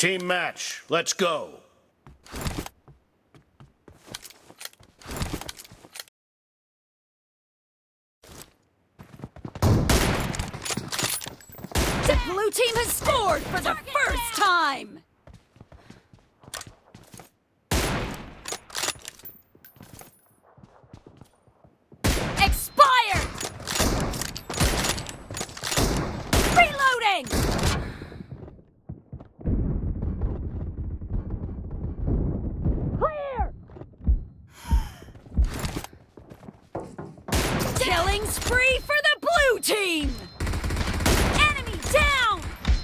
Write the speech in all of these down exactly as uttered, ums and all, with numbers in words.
Team match, let's go. The blue team has scored for the first time! Expired! Reloading! Clear! Killing spree for the blue team! Enemy down!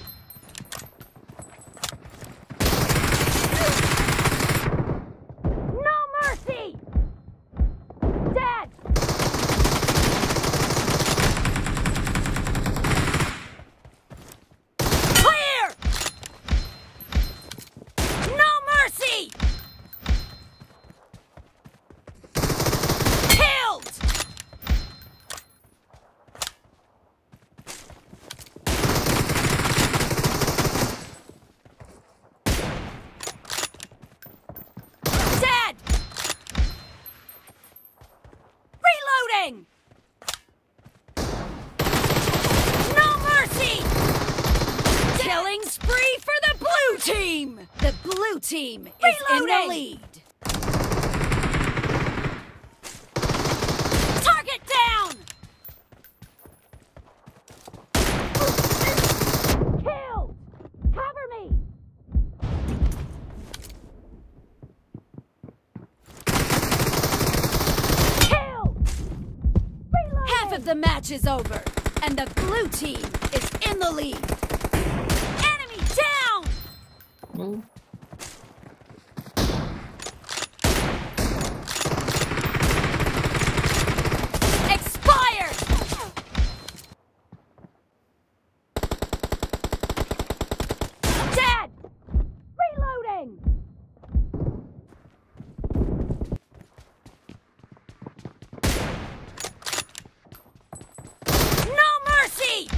No mercy! Dead! Clear! No mercy! Killed! Dead! Reloading! No mercy! Killing spree for the blue team! The blue team is in the lead. Target down! Killed! Cover me! Killed! Reloading! Half of the match is over, and the blue team is in the lead. Enemy down! Expired! Dead! Reloading! No mercy!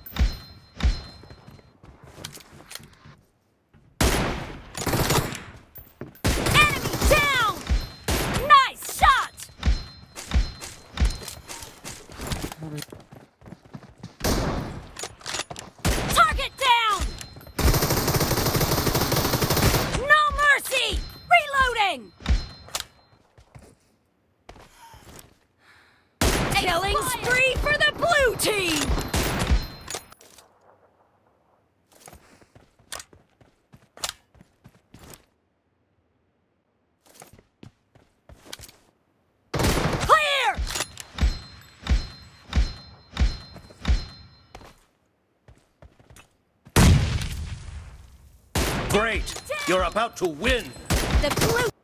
Enemy down! Nice shot! Target down! No mercy! Reloading! Killing spree for the blue team! Clear! Great, you're about to win. The blue